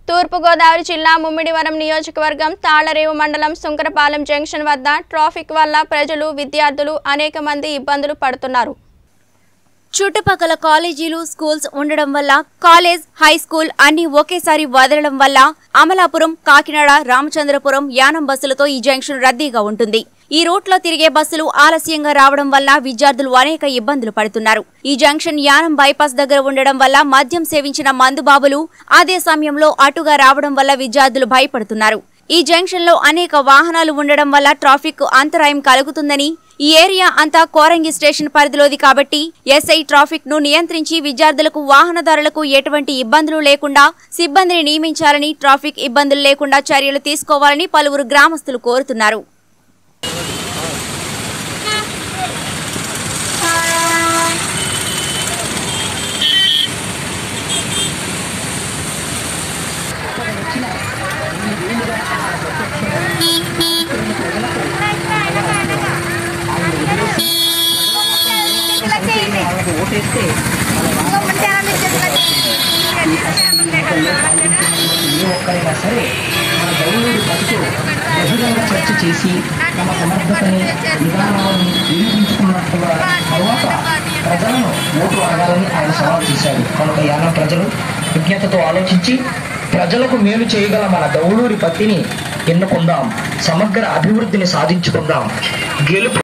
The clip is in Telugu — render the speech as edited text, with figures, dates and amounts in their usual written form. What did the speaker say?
తూర్పు గోదావరి జిల్లా ముమ్మిడివరం నియోజకవర్గం తాళరేవు మండలం సుంకరపాలెం జంక్షన్ వద్ద ట్రాఫిక్ వల్ల ప్రజలు విద్యార్థులు అనేక మంది ఇబ్బందులు పడుతున్నారు. చుట్టుపక్కల కాలేజీలు స్కూల్స్ ఉండడం వల్ల కాలేజ్ హై స్కూల్ అన్ని ఒకేసారి వదలడం వల్ల అమలాపురం కాకినాడ రామచంద్రపురం యానం బస్సులతో ఈ జంక్షన్ రద్దీగా ఉంటుంది. ఈ రూట్లో తిరిగే బస్సులు ఆలస్యంగా రావడం వల్ల విద్యార్థులు అనేక ఇబ్బందులు పడుతున్నారు. ఈ జంక్షన్ యానం బైపాస్ దగ్గర ఉండడం వల్ల మద్యం సేవించిన మందుబాబులు అదే సమయంలో అటుగా రావడం వల్ల విద్యార్థులు భయపడుతున్నారు. ఈ జంక్షన్ లో అనేక వాహనాలు ఉండడం వల్ల ట్రాఫిక్ అంతరాయం కలుగుతుందని, ఈ ఏరియా అంతా కోరంగి స్టేషన్ పరిధిలోది కాబట్టి ఎస్ఐ ట్రాఫిక్ ను నియంత్రించి విద్యార్థులకు వాహనదారులకు ఎటువంటి ఇబ్బందులు లేకుండా సిబ్బందిని నియమించాలని, ట్రాఫిక్ ఇబ్బందులు లేకుండా చర్యలు తీసుకోవాలని పలువురు గ్రామస్తులు కోరుతున్నారు. సరే మన గౌరవుడు పడుతూ బహిరంగ చర్చ చేసి తమ సమర్థతని విధానాలను నిరూపించుకున్నట్టుగా తర్వాత ప్రజలను ఓటు అడగాలని ఆయన సవాల్ చేశారు. కనుక యానం ప్రజలు విజ్ఞతతో ఆలోచించి ప్రజలకు మేలు చేయగల మన దౌలూరి పత్తిని ఎన్నుకుందాం, సమగ్ర అభివృద్ధిని సాధించుకుందాం. గెలుపు